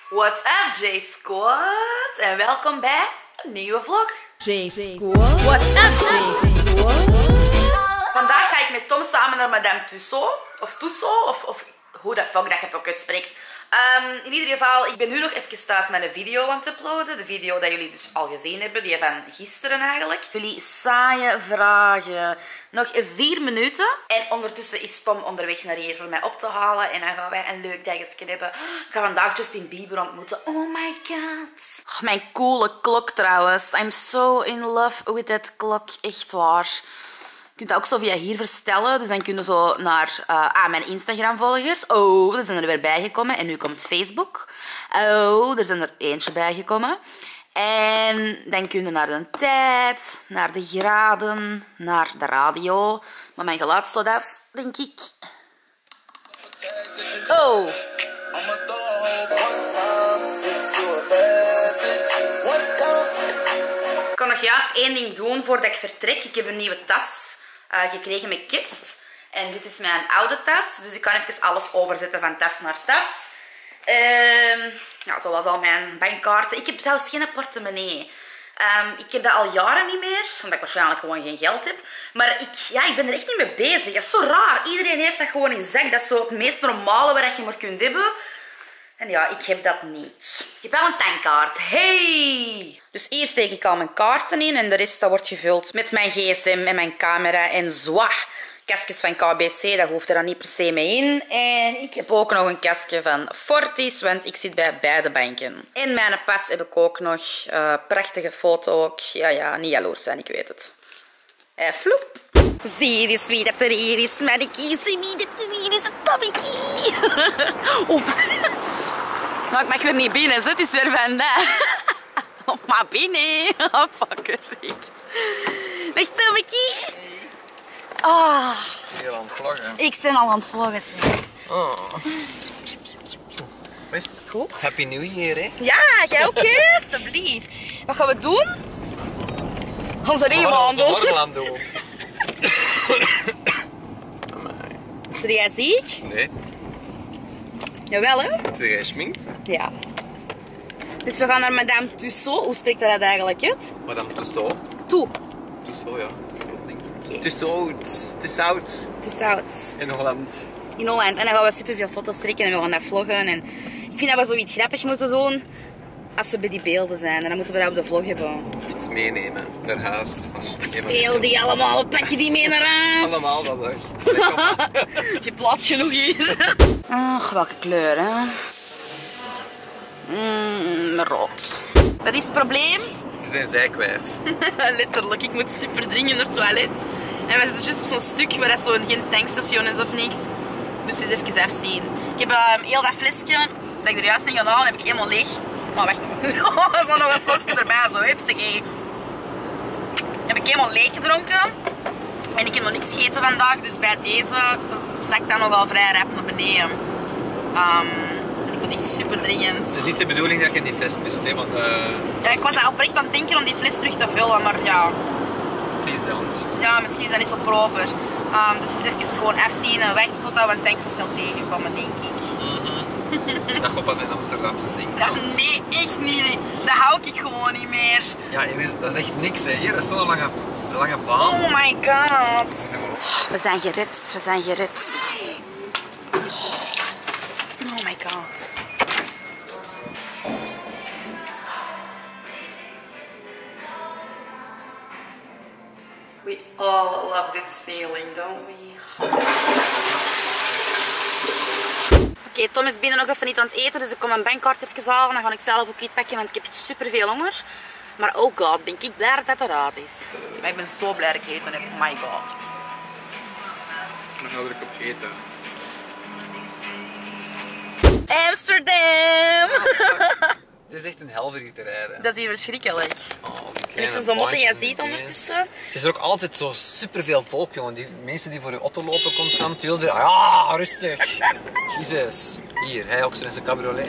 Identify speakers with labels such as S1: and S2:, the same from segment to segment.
S1: What's up, J-Squad? En welkom bij een nieuwe vlog.
S2: J-Squad.
S1: What's up,
S2: J-Squad.
S1: Vandaag ga ik met Tom samen naar Madame Tussauds. Of hoe de fuck dat je het ook uitspreekt. In ieder geval, ik ben nu nog even thuis met een video aan het uploaden. De video dat jullie dus al gezien hebben, die van gisteren eigenlijk. Jullie saaie vragen. Nog 4 minuten. En ondertussen is Tom onderweg naar hier voor mij op te halen. En dan gaan wij een leuk dagje hebben. Ik ga vandaag Justin Bieber ontmoeten. Oh my god. Oh, mijn coole klok trouwens. I'm so in love with that klok. Echt waar. Je kunt dat ook zo via hier verstellen. Dus dan kun je zo naar mijn Instagram-volgers. Oh, er zijn er weer bijgekomen. En nu komt Facebook. Oh, er zijn er eentje bijgekomen. En dan kun je naar de tijd, naar de graden, naar de radio. Maar mijn geluid slaat af, denk ik. Oh. Ik kan nog juist 1 ding doen voordat ik vertrek. Ik heb een nieuwe tas gekregen met kist. En dit is mijn oude tas. Dus ik kan even alles overzetten van tas naar tas. Ja, zoals al mijn bankkaarten. Ik heb trouwens geen portemonnee. Ik heb dat al jaren niet meer. Omdat ik waarschijnlijk gewoon geen geld heb. Maar ik ben er echt niet mee bezig. Dat is zo raar. Iedereen heeft dat gewoon in zak. Dat is zo het meest normale wat je maar kunt hebben. En ja, ik heb dat niet. Ik heb wel een tankkaart. Hey! Dus hier steek ik al mijn kaarten in. En de rest dat wordt gevuld met mijn gsm en mijn camera. En zwa! Kastjes van KBC, dat hoeft er dan niet per se mee in. En ik heb ook nog een kastje van Fortis, want ik zit bij beide banken. En mijn pas heb ik ook nog. Prachtige foto ook. Ja, niet jaloers zijn, ik weet het. Floep. Zie dus wie dat er hier is, Madikkie. Zie wie dat er hier is, het tommekkie. Oh. Nou, ik mag weer niet binnen, zo. Het is weer vandaag. Maar binnen. Oh, fucker, echt. Dag, tommekkie. Ah.
S3: Ben je al aan het vloggen?
S1: Ik ben al aan het vloggen, zeg.
S3: Oh. Best
S1: Goed.
S3: Happy New Year, hè?
S1: Ja, jij ook, hè? Alsjeblieft. Wat gaan we doen? Onze remandel.
S3: Orlando.
S1: Ben jij ziek?
S3: Nee.
S1: Jawel, hè?
S3: Zeg jij schminkt?
S1: Ja. Dus we gaan naar Madame Tussauds. Hoe spreekt dat eigenlijk uit?
S3: Madame Tussauds. Tussauds, ja. Tussauds, denk ik.
S1: Okay.
S3: Tussauds.
S1: Tussauds.
S3: In Holland.
S1: In Holland. En dan gaan we superveel foto's trekken en we gaan daar vloggen. En ik vind dat we zoiets grappig moeten doen als we bij die beelden zijn. En dan moeten we dat op de vlog hebben.
S3: Iets meenemen naar huis.
S1: Steel die allemaal, pak je die mee naar huis?
S3: Allemaal dat weg.
S1: Je plaats genoeg hier. Welke kleur, hè? Rood. Wat is het probleem?
S3: We zijn zijkwijf.
S1: Letterlijk, ik moet super dringend naar het toilet. En we zitten juist op zo'n stuk waar dat zo geen tankstation is of niks. Dus eens even afzien. Ik heb heel dat flesje dat ik er juist in ga halen, heb ik helemaal leeg. Maar wacht nog. Er is nog een slokje erbij, zo hupsakee. Heb ik helemaal leeg gedronken. En ik heb nog niks gegeten vandaag, dus bij deze zakt dat nogal vrij rap naar beneden. Ik moet echt super dringend.
S3: Het is niet de bedoeling dat je die fles mist, hè? Want,
S1: ja, ik was daar oprecht aan het denken om die fles terug te vullen, maar ja.
S3: Please don't.
S1: Ja, misschien is dat niet zo proper. Dus eens even gewoon afzien en wachten tot we een tankstation tegenkomen, denk ik.
S3: Dat gaat pas in Amsterdam zijn, denk ik.
S1: Ja, nee, echt niet. Dat hou ik gewoon niet meer.
S3: Ja, dat is echt niks, hè. Hier is zo'n lange baan.
S1: Oh my god. We zijn gered, we zijn gered. Oh my god. We all love this feeling, don't we? Oké, Tom is binnen nog even niet aan het eten, dus ik kom mijn bankkaart even halen. Dan ga ik zelf ook iets pakken, want ik heb super veel honger. Maar oh god, ben ik blij dat dat eruit is. Maar ik ben zo blij dat ik eten heb, oh my god.
S3: Dan ga ik op eten.
S1: Amsterdam!
S3: Het is echt een hel voor hier te rijden.
S1: Dat is hier verschrikkelijk.
S3: Oh,
S1: En ik zo'n mot en je ziet ondertussen.
S3: Het is er ook altijd zo superveel volk, jongen. Die mensen die voor je auto lopen constant, die wilden... Ah, rustig. Jezus. Hier, hij ook zo in zijn cabriolet.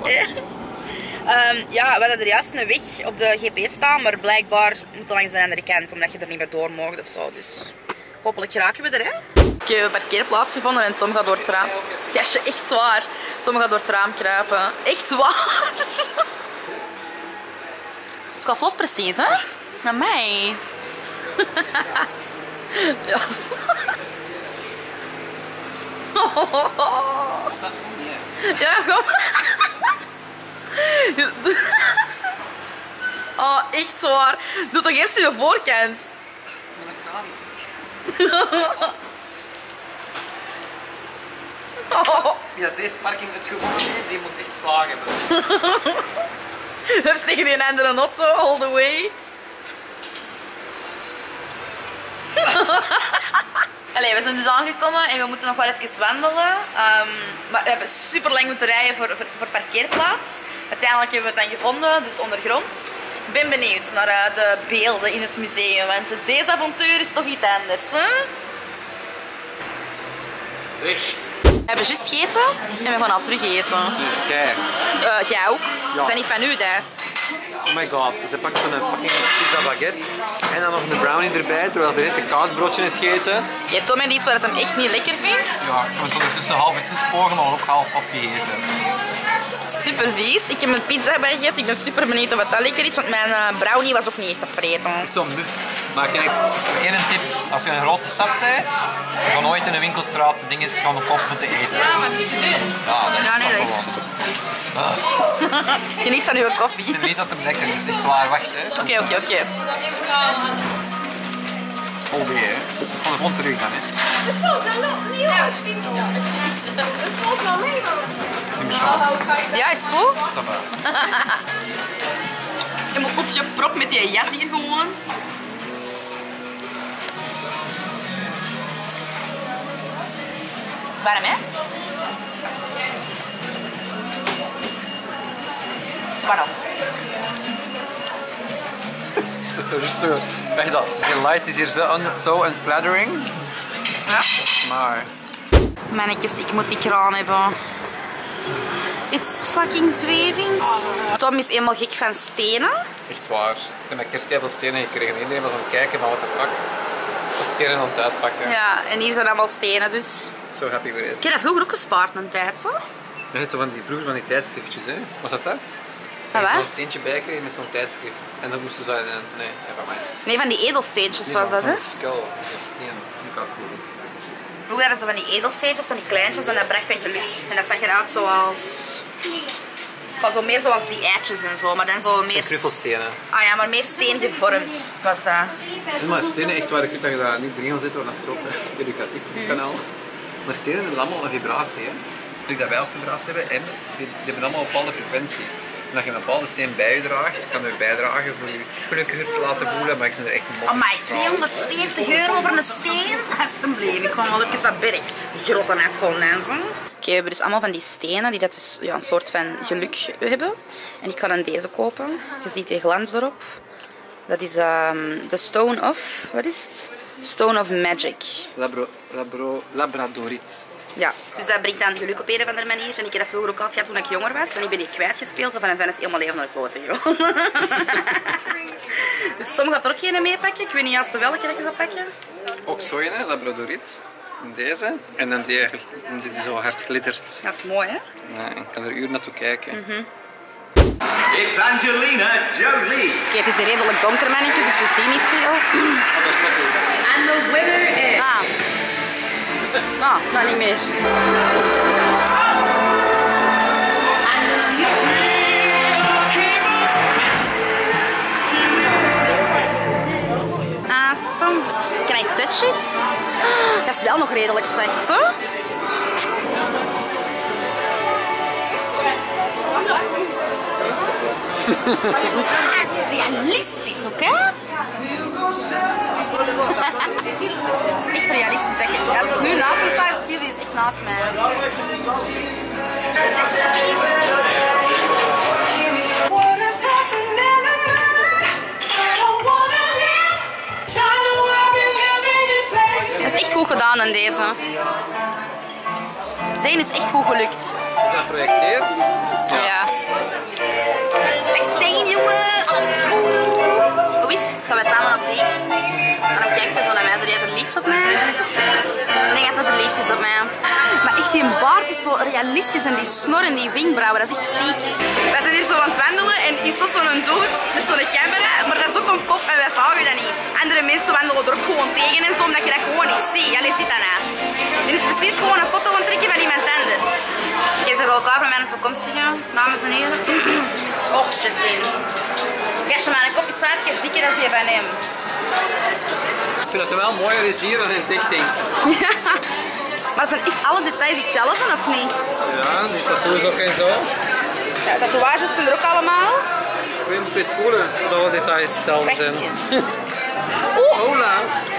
S1: Ja, we hadden er juist een weg op de GPS staan, maar blijkbaar moet je langs de andere kant, omdat je er niet meer door mocht of zo. Dus hopelijk geraken we er, hè. Ik heb een parkeerplaats gevonden en Tom gaat door het raam. Jasje, echt zwaar. Tom gaat door het raam kruipen. Echt waar. Het gaat vlot precies, hè? Naar mij. Ja.
S3: Dat is niet.
S1: Ja, kom. Oh, echt waar. Doe toch eerst je voorkant.
S3: Dat kan niet. Wie dat deze parking uitgevonden heeft, die moet echt slagen hebben.
S1: Hups tegen die andere auto, all the way. Allee, we zijn dus aangekomen en we moeten nog wel even wandelen. Maar we hebben super lang moeten rijden voor parkeerplaats. Uiteindelijk hebben we het dan gevonden, dus ondergronds. Ik ben benieuwd naar de beelden in het museum, want deze avontuur is toch iets anders, hè?
S3: Zeg.
S1: We hebben juist gegeten en we gaan al terug eten.
S3: Jij.
S1: Jij ook?
S3: Ja.
S1: Dat is niet van u, hè?
S3: Oh my god. Ze pakt zo'n fucking pizza baguette. En dan nog een brownie erbij, terwijl hij net een kaasbroodje heeft gegeten.
S1: Je Tom heeft iets wat hem echt niet lekker vindt.
S3: Ja, ik heb het ondertussen half weggesporen, maar ook half opgegeten.
S1: Super vies. Ik heb een pizza bij gegeten. Ik ben super benieuwd of het dat lekker is, want mijn brownie was ook niet echt te vreten.
S3: Echt zo'n muf. Maar kijk, één tip. Als je in een grote stad bent, ga nooit in een winkelstraat dingen gaan op te eten. Ja, dat is
S1: Ja, nee,
S3: toch
S1: dat is-
S3: gewoon. Ah,
S1: Geniet van uw koffie.
S3: ik weet dat het lekker is, echt waar. Wacht, hè.
S1: Oké.
S3: Oh nee, hè. Ik ga gewoon terug dan, hè. Dat is mijn chance.
S1: Ja, is het goed?
S3: Dat wel.
S1: Helemaal opgepropt met die jas hier gewoon. Het is warm, hè? Waarom?
S3: Dat is toch juist zo. Echt dat. Die light is hier zo unflattering.
S1: Ja.
S3: Maar.
S1: Mannetjes, ik moet die kraan hebben. It's fucking zwevings. Tom is helemaal gek van stenen.
S3: Echt waar. Ik heb met kerst veel stenen gekregen. Iedereen was aan het kijken van what the fuck. De stenen aan het uitpakken.
S1: Ja, en hier zijn allemaal stenen dus.
S3: Zo happy with it.
S1: Ik heb dat vroeger ook gespaard een tijd, zo.
S3: Net zo van die, vroeger van die tijdschriftjes, hè. Was dat dat?
S1: Van
S3: Dat je
S1: wat?
S3: zo'n steentje bij kreeg met zo'n tijdschrift. En dan moesten ze... Nee, van mij.
S1: Nee, van die edelsteentjes was dat, hè?
S3: Zo'n skull, zo'n steen. Dat is ook cool.
S1: Vroeger hadden ze van die edelsteentjes, van die kleintjes, en dat bracht een geluk. En dat zag eruit zoals... Maar zo meer zoals die eitjes en zo, maar dan zo
S3: Zijn
S1: meer...
S3: knuffelstenen.
S1: Ah ja, maar meer steen gevormd was dat.
S3: Ja, maar stenen echt waar, ik weet dat je dat niet erin gaat zetten, want dat is groot educatief op het kanaal. Maar stenen hebben allemaal een vibratie, hè. Ik dat wij ook vibratie hebben en die hebben allemaal een bepaalde frequentie. En als je een bepaalde steen bij je draagt, kan er bijdragen voor je gelukkiger te laten voelen, maar ik zijn er echt een
S1: Amai, €240 voor een steen? Alsjeblieft, ik ga wel even dat berg grotten afgollenzen. Oké, we hebben dus allemaal van die stenen die dat dus ja, een soort van geluk hebben. En ik ga dan deze kopen. Je ziet die glans erop. Dat is de Stone of... Wat is het? Stone of Magic.
S3: Labradorit.
S1: Ja, dus dat brengt dan geluk op een of andere manier. En ik heb dat vroeger ook altijd gehad toen ik jonger was. En ik ben die kwijtgespeeld en van is helemaal leven naar de kloten gewoon. Dus Tom gaat er ook geen meepakken. Ik weet niet juist welke dat je gaat pakken.
S3: Ook zo een, Labradorit. Deze. En dan die zo hard glittert.
S1: Dat is mooi, hè?
S3: Ja, ik kan er uren naartoe kijken.
S4: It's Angelina Jolie.
S1: Oké, het is hier redelijk donker, mannetjes, dus we zien niet veel.
S2: And the winner is...
S1: Nou niet meer. Stom. Can I touch it? Dat is wel nog redelijk zacht, zo. Realistisch, oké? Het is echt realistisch. Als ik nu naast me sta, zie je die is echt naast mij. Dat is echt goed gedaan in deze. Zijn is echt goed gelukt.
S3: Is dat geprojecteerd?
S1: Ja. Dag zijn, jongen. Alles is goed. Hoe is het? Gaan we samen op date? En dan kijkt ze zo naar mij. Zo die verliefd op mij. Ik denk dat ze verliefd is op mij. Maar echt, die baard is zo realistisch en die snor en die wenkbrauwen, dat is echt ziek. Wij zijn hier zo aan het wandelen en is dat zo'n dude met zo'n camera, maar dat is ook een pop en wij zagen dat niet. Andere mensen wandelen er ook gewoon tegen en zo, omdat je dat gewoon niet ziet. Allee, ziet dat nou. Dit is precies gewoon een foto aan het trekken van iemand anders. Jij bent wel klaar voor mijn toekomstige, dames en heren. Oh, Justine. Gastje, mijn kop is 5 keer dikker dan die van hem.
S3: Ik vind het wel mooier is hier dan in het echt denkt.
S1: Ja. Maar zijn echt alle details hetzelfde, of niet?
S3: Ja, die tattoos ook en zo.
S1: Ja, tatoeages zijn er ook allemaal.
S3: Ik moet eens voelen dat alle details hetzelfde zijn.
S1: Oeh!
S3: Hola!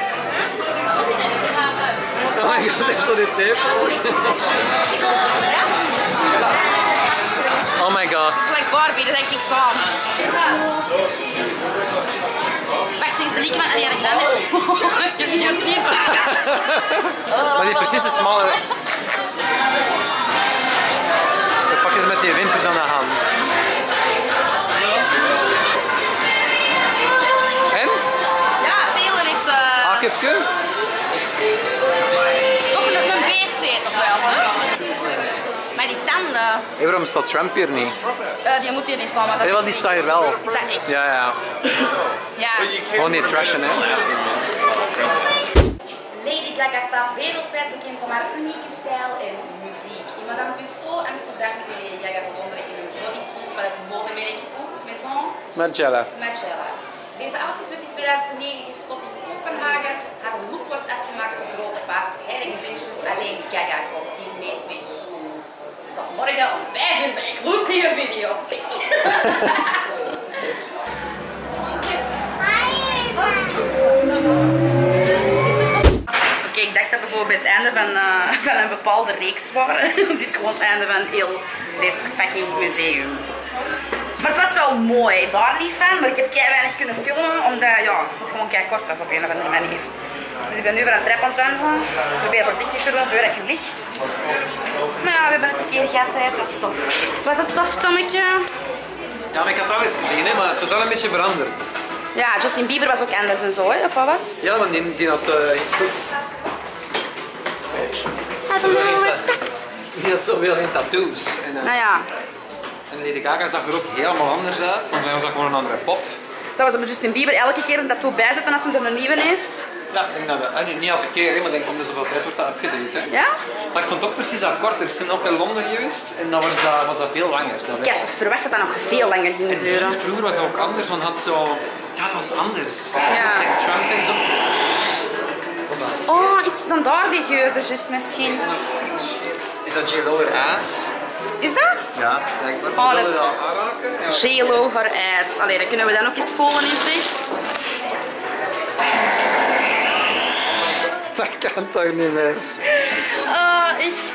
S3: Oh my god, echt zo dit tape. Oh my god.
S1: Het is gelijk Barbie, dat denk ik zo. Wacht, zeg eens de lieke van Ariana Grande. Ik heb niet haar titel.
S3: Maar die precies de smalle. De pak is met die wimpers aan de hand. En?
S1: Ja, Taylor heeft
S3: Hakepje?
S1: toch een BC toch wel, hè? Maar die tanden,
S3: Hey, waarom staat Trump hier niet?
S1: die moet hier niet staan, maar dat
S3: Nee, wel, die staat hier wel.
S1: is dat echt.
S3: Ja, ja.
S1: Ja.
S3: Gewoon niet trashen, hè?
S1: Lady Gaga staat wereldwijd bekend om haar unieke stijl en muziek. In Madame Tussauds, Amsterdam, kun je Lady Gaga bewonderen in een bodysuit van het modemerk Maison
S3: Margiela.
S1: Margiela. Deze outfit werd in 2009 gespot in Kopenhagen. Haar look wordt afgemaakt door grote paarse heiligsteentjes. Alleen Gaga komt hier mee weg. Tot morgen om 5 uur bij een gloednieuwe video. Oké, ik dacht dat we zo bij het einde van een bepaalde reeks waren. Het is gewoon het einde van heel dit fucking museum. Maar het was wel mooi, daar niet van, maar ik heb kei weinig kunnen filmen, omdat ja, het gewoon kei kort was op een of andere manier. Dus ik ben nu van een trap aan het wandelen. Ik probeer voorzichtig te doen voordat ik lig. Maar ja, we hebben het een keer gehad, het was tof. Was het tof, Tommeke?
S3: Ja, maar ik had alles gezien, hè, maar het was wel een beetje veranderd.
S1: Ja, Justin Bieber was ook anders en zo, hè? Of wat was het?
S3: Ja, want die had goed.
S1: Have a little respect.
S3: Die had zoveel in tattoos. En,
S1: Nou ja,
S3: en Lady Gaga zag er ook helemaal anders uit. Volgens mij was dat gewoon een andere pop.
S1: zouden ze met Justin Bieber elke keer een tattoo bijzetten als hij er een nieuwe heeft?
S3: Ja, ik denk dat we... nu niet elke keer, hè, maar ik denk om de zoveel tijd wordt dat opgedeeld. Hè.
S1: Ja?
S3: Maar ik vond het ook precies dat korter. Ik ben ook in Londen geweest en dan was dat veel langer.
S1: Ik had verwacht dat dat nog veel langer ging duren.
S3: Vroeger was het ook anders, want het had zo... Ja, dat was anders.
S1: Ja.
S3: Like Trump en zo.
S1: Oh, iets dan daar die geur er juist misschien.
S3: Is dat J-Lo haar ass?
S1: Is dat?
S3: Ja, blijkbaar.
S1: Oh, dat
S3: Willen
S1: is-
S3: we dat aanraken? Ja.
S1: J-Lo, haar ijs. Allee, dat kunnen we dan ook eens voelen in het echt.
S3: Dat kan toch niet meer?
S1: Echt.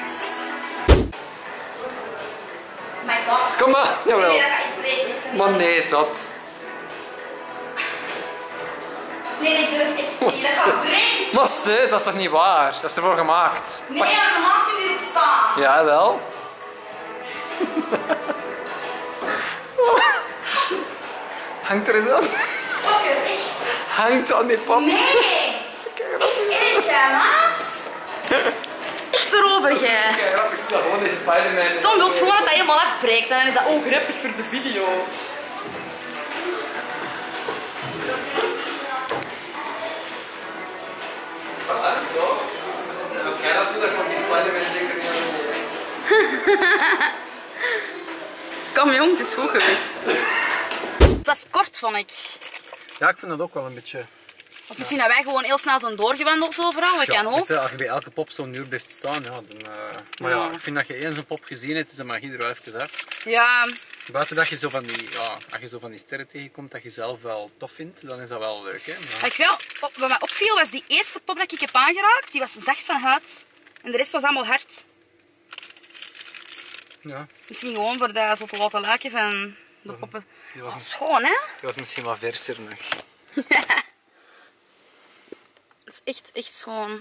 S1: My god.
S3: Kom maar, jawel.
S1: Nee, dat gaat echt breken.
S3: Maar nee, zat.
S1: Nee, ik durf echt niet. Dat gaat breken.
S3: Maar ze, dat is toch niet waar? Dat is ervoor gemaakt.
S1: Nee, maar normaal kun je erop staan.
S3: Ja, wel. Hangt er eens aan?
S1: Fucker, echt.
S3: Hangt aan die pop.
S1: Nee. Erg, jij, maat. Echt erover, jij.
S3: Kijk, grappig, is dat gewoon die Spider-Man.
S1: Tom wil gewoon dat dat helemaal afbreekt en dan is dat ook grappig voor de video.
S3: Voilà, zo. En als jij dat doet, dan komt die Spider-Man zeker niet aan de
S1: Kom jong, het is goed geweest. Het was kort, vond ik.
S3: Ja, ik vind dat ook wel een beetje...
S1: Of misschien dat wij gewoon heel snel zijn doorgewandeld overal, dat kan ook.
S3: Als je bij elke pop zo'n uur blijft staan, ja, dan... Maar ja, ik vind dat je één zo'n pop gezien hebt, is de magie er wel even af.
S1: Ja,
S3: Buiten dat je zo van die, ja, als je zo van die sterren tegenkomt dat je zelf wel tof vindt, dan is dat wel leuk, hè. Maar...
S1: wat mij opviel was die eerste pop dat ik heb aangeraakt, die was zacht van huid. En de rest was allemaal hard.
S3: Ja,
S1: Misschien gewoon voor dat zo te laten lijken van de poppen.
S3: die was,
S1: Oh, schoon, hè?
S3: die was misschien wat verser nog.
S1: Het is echt schoon.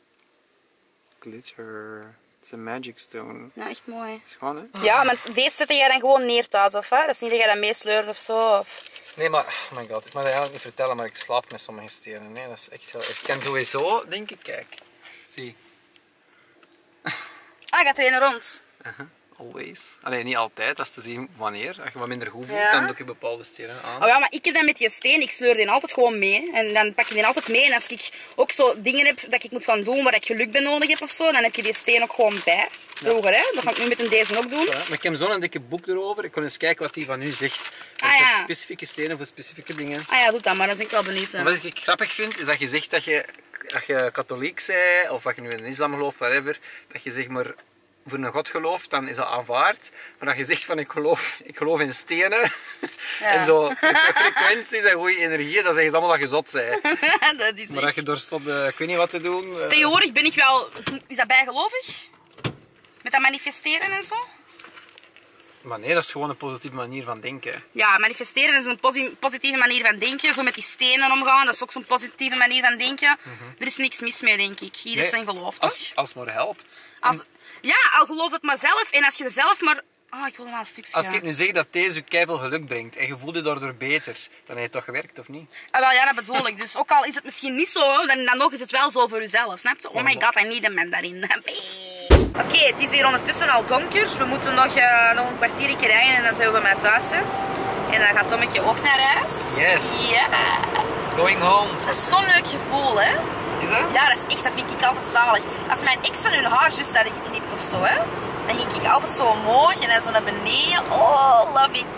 S3: Glitter. Het is een magic stone.
S1: Nou, echt mooi.
S3: Schoon, hè?
S1: Ja, maar deze zet jij dan gewoon neer thuis, of hè? Dat is niet dat jij dat meesleurt of zo. Of...
S3: Nee, maar, oh my god, ik mag dat eigenlijk niet vertellen, maar ik slaap met sommige stenen. Nee, dat is echt heel erg. Ik kan sowieso, denk ik, kijk. Zie.
S1: gaat er een rond.
S3: Always. Alleen niet altijd, dat is te zien wanneer. Als je wat minder goed voelt,
S1: Ja.
S3: dan doe je bepaalde stenen aan.
S1: Oh ja, maar ik heb dan met die steen, ik sleur die altijd gewoon mee. En dan pak je die altijd mee. En als ik ook zo dingen heb dat ik moet gaan doen waar ik geluk bij nodig heb of zo, dan heb je die steen ook gewoon bij. Vroeger, hè? Dat ga ik nu met deze ook doen.
S3: Ja, maar ik heb zo'n dikke boek erover. Ik kon eens kijken wat die van u zegt. Je
S1: Ah, ja.
S3: hebt specifieke stenen voor specifieke dingen.
S1: Ah ja, doe dat maar, dat is ik wel benieuwd.
S3: Maar wat ik grappig vind, is dat je zegt dat je, als je katholiek bent, of wat je nu in de islam gelooft, whatever, dat je zeg maar voor een god gelooft, dan is dat aanvaard. Maar dat je zegt van ik geloof in stenen en zo frequenties en goede energieën, dan zeggen ze allemaal dat je zot bent.
S1: Dat is
S3: Maar dat je door stopt, ik weet niet wat te doen.
S1: Tegenwoordig ben ik wel... Is dat bijgelovig? Met dat manifesteren en zo?
S3: Maar nee, dat is gewoon een positieve manier van denken.
S1: Ja, manifesteren is een positieve manier van denken. Zo met die stenen omgaan, dat is ook zo'n positieve manier van denken. Er is niks mis mee, denk ik. Ieder zijn geloof, toch?
S3: Als het maar helpt.
S1: Ja, al geloof het maar zelf. En als je er zelf maar... Oh, ik wil wel een stukje.
S3: Als ik nu zeg dat deze je keiveel geluk brengt en je voelt je daardoor beter, dan heb je toch gewerkt, of niet?
S1: Ah, wel, ja, dat bedoel ik. Dus ook al is het misschien niet zo, dan nog is het wel zo voor jezelf, snap je? Oh my god, I need a man daarin. Oké, het is hier ondertussen al donker. We moeten nog een kwartiertje rijden en dan zijn we bij mij thuis. Hè. En dan gaat Tommeke ook naar huis.
S3: Yes,
S1: Ja,
S3: going home.
S1: dat is zo'n leuk gevoel, hè?
S3: Is dat?
S1: Ja, dat is echt, dat vind ik altijd zalig. Als mijn exen hun haar juist hadden geknipt of zo, hè, dan ging ik altijd zo omhoog en dan zo naar beneden. Oh, love it.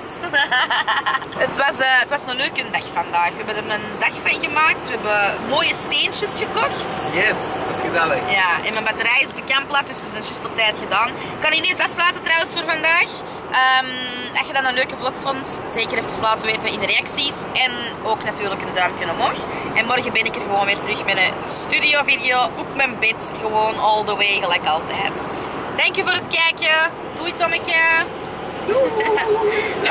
S1: Het was een leuke dag vandaag. We hebben er een dag van gemaakt. We hebben mooie steentjes gekocht.
S3: Yes, dat is gezellig.
S1: Ja, en mijn batterij is bekamplat, dus we zijn juist op tijd gedaan. Ik kan ineens afsluiten trouwens voor vandaag. Als je dan een leuke vlog vond, zeker even laten weten in de reacties. En ook natuurlijk een duimpje omhoog. En morgen ben ik er gewoon weer terug met een studio video op mijn bed. Gewoon all the way, gelijk altijd. Dank je voor het kijken. Doei Tommeke. Doei.